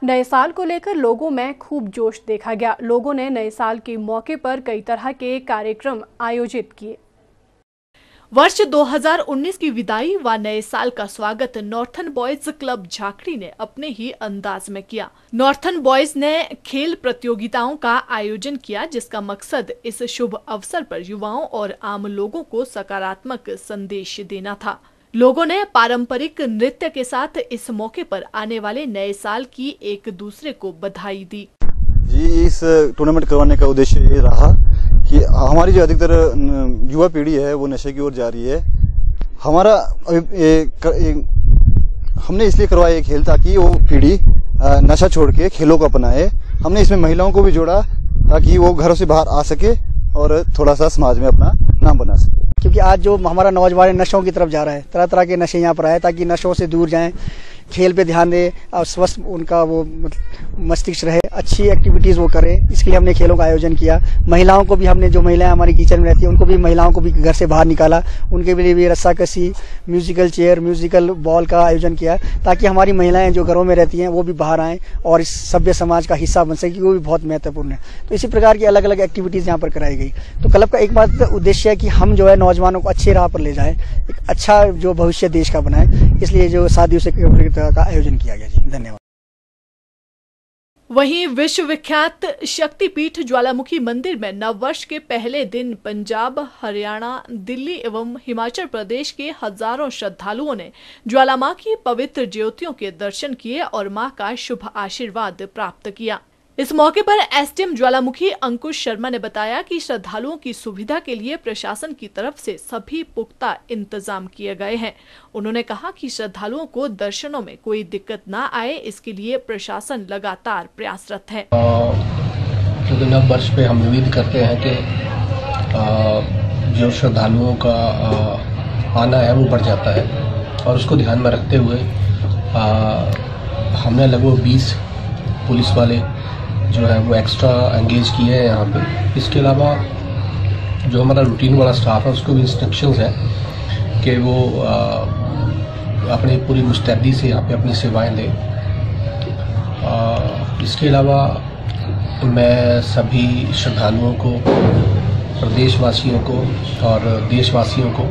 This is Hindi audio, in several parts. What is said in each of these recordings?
नए साल को लेकर लोगों में खूब जोश देखा गया। लोगों ने नए साल के मौके पर कई तरह के कार्यक्रम आयोजित किए। वर्ष 2019 की विदाई व नए साल का स्वागत नॉर्थन बॉयज क्लब झाकड़ी ने अपने ही अंदाज में किया। नॉर्थन बॉयज ने खेल प्रतियोगिताओं का आयोजन किया, जिसका मकसद इस शुभ अवसर पर युवाओं और आम लोगों को सकारात्मक संदेश देना था। लोगों ने पारंपरिक नृत्य के साथ इस मौके पर आने वाले नए साल की एक दूसरे को बधाई दी। जी, इस टूर्नामेंट करवाने का उद्देश्य ये रहा कि हमारी जो अधिकतर युवा पीढ़ी है वो नशे की ओर जा रही है। हमारा हमने इसलिए करवाया ये खेल ताकि वो पीढ़ी नशा छोड़ के खेलों को अपनाए। हमने इसमें महिलाओं को भी जोड़ा ताकि वो घरों से बाहर आ सके और थोड़ा सा समाज में अपना नाम बना सके। क्योंकि आज जो हमारा नौजवान नशों की तरफ जा रहा है, तरह तरह के नशे यहाँ पर आए ताकि नशों से दूर जाएं, खेल पे ध्यान दें और स्वस्थ उनका वो मस्तिष्क रहे, अच्छी एक्टिविटीज़ वो करें। इसके लिए हमने खेलों का आयोजन किया। महिलाओं को भी हमने, जो महिलाएं हमारी किचन में रहती हैं उनको भी, महिलाओं को भी घर से बाहर निकाला। उनके लिए भी रस्साकसी, म्यूजिकल चेयर, म्यूजिकल बॉल का आयोजन किया ताकि हमारी महिलाएं जो घरों में रहती हैं वो भी बाहर आएँ और इस सभ्य समाज का हिस्सा बन सके। वो भी बहुत महत्वपूर्ण है। तो इसी प्रकार की अलग अलग एक्टिविटीज़ यहाँ पर कराई गई। तो क्लब का एकमात्र उद्देश्य है कि हम जो है नौजवानों को अच्छे राह पर ले जाएं, एक अच्छा जो भविष्य देश का बनाए। इसलिए जो 7 दिवसीय का आयोजन किया गया। जी, धन्यवाद। वहीं विश्वविख्यात शक्तिपीठ ज्वालामुखी मंदिर में नववर्ष के पहले दिन पंजाब, हरियाणा, दिल्ली एवं हिमाचल प्रदेश के हजारों श्रद्धालुओं ने ज्वाला मां की पवित्र ज्योतियों के दर्शन किए और मां का शुभ आशीर्वाद प्राप्त किया। इस मौके पर एसडीएम ज्वालामुखी अंकुश शर्मा ने बताया कि श्रद्धालुओं की सुविधा के लिए प्रशासन की तरफ से सभी पुख्ता इंतजाम किए गए हैं। उन्होंने कहा कि श्रद्धालुओं को दर्शनों में कोई दिक्कत न आए, इसके लिए प्रशासन लगातार प्रयासरत है। क्योंकि नव वर्ष पे हम उम्मीद करते हैं कि जो श्रद्धालुओं का आना है वो बढ़ जाता है और उसको ध्यान में रखते हुए हमने लगभग 20 पुलिस वाले जो है वो एक्स्ट्रा एंगेज किए हैं यहाँ पे। इसके अलावा जो हमारा रूटीन वाला स्टाफ है उसको भी इंस्ट्रक्शंस हैं कि वो अपनी पूरी मुस्तैदी से यहाँ पे अपनी सेवाएं दें। इसके अलावा मैं सभी श्रद्धालुओं को, प्रदेशवासियों को और देशवासियों को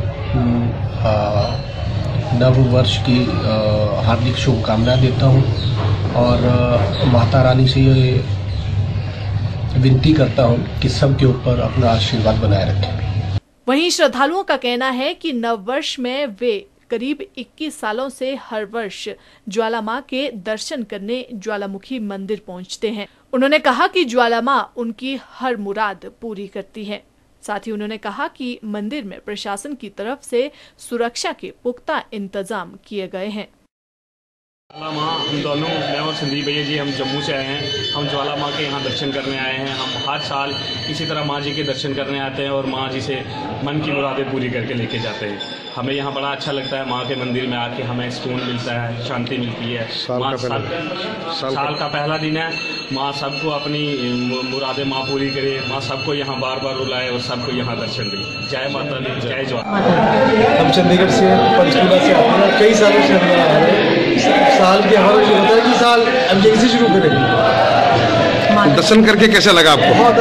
नव वर्ष की हार्दिक शुभकामनाएं देता हूँ और माता रानी से ये विनती करता हूँ कि सबके ऊपर अपना आशीर्वाद बनाए रखें। वहीं श्रद्धालुओं का कहना है कि नव वर्ष में वे करीब 21 सालों से हर वर्ष ज्वाला मां के दर्शन करने ज्वालामुखी मंदिर पहुंचते हैं। उन्होंने कहा कि ज्वाला मां उनकी हर मुराद पूरी करती है। साथ ही उन्होंने कहा कि मंदिर में प्रशासन की तरफ से सुरक्षा के पुख्ता इंतजाम किए गए हैं। ज्वाला माँ, हम दोनों, मैं और संदीप भैया जी, हम जम्मू से आए हैं। हम ज्वाला माँ के यहाँ दर्शन करने आए हैं। हम हर साल इसी तरह माँ जी के दर्शन करने आते हैं और माँ जी से मन की मुरादें पूरी करके लेके जाते हैं। हमें यहाँ बड़ा अच्छा लगता है। माँ के मंदिर में आके हमें सुकून मिलता है, शांति मिलती है। साल का पहला दिन है। माँ सबको अपनी मुरादें माँ पूरी करे। माँ सबको यहाँ बार बार बुलाए और सबको यहाँ दर्शन दे। जय माता दी, जय ज्वाला। हम चंडीगढ़ से, पंचकूला से आते हैं। कई सालों से हम आ रहे हैं। साल के हमारा जो होता है कि साल हम यहीं से शुरू करेंगे। दर्शन करके कैसा लगा आपको? बहुत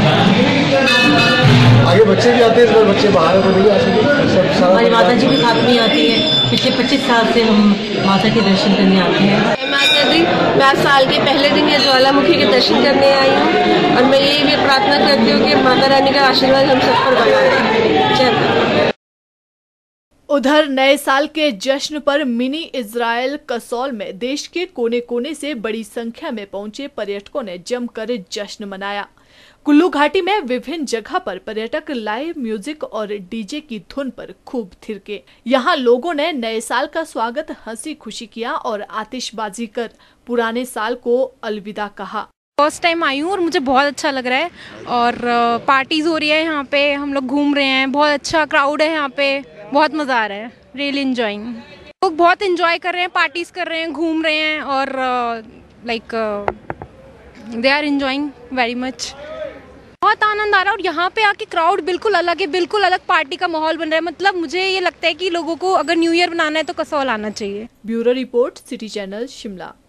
आगे बच्चे भी आते हैं, इस बार बच्चे बाहर को नहीं आ सके। हमारी माता जी भी साथ में आती है। पिछले 25 साल से हम माता के दर्शन करने आते हैं। मैं साल के पहले दिन ये ज्वालामुखी के दर्शन करने आई हूँ और मैं यही भी प्रार्थना करती हूँ कि माता रानी का आशीर्वाद हम सब पर बना रहे। जय माता। उधर नए साल के जश्न पर मिनी इजराइल कसौल में देश के कोने कोने से बड़ी संख्या में पहुंचे पर्यटकों ने जमकर जश्न मनाया। कुल्लू घाटी में विभिन्न जगह पर पर्यटक लाइव म्यूजिक और डीजे की धुन पर खूब थिरके। यहाँ लोगों ने नए साल का स्वागत हंसी खुशी किया और आतिशबाजी कर पुराने साल को अलविदा कहा। फर्स्ट टाइम आई हूँ और मुझे बहुत अच्छा लग रहा है और पार्टीज हो रही है यहाँ पे, हम लोग घूम रहे हैं, बहुत अच्छा क्राउड है यहाँ पे, बहुत मज़ा आ रहा है। Really enjoying. लोग बहुत एंजॉय कर रहे हैं, पार्टीज कर रहे हैं, घूम रहे हैं और like they are enjoying very much. बहुत आनंद आ रहा है और यहाँ पे आके क्राउड बिल्कुल अलग है, बिल्कुल अलग पार्टी का माहौल बन रहा है। मतलब मुझे ये लगता है कि लोगों को अगर न्यू ईयर मनाना है तो कसौल आना चाहिए। Bureau report, city channel, Shimla.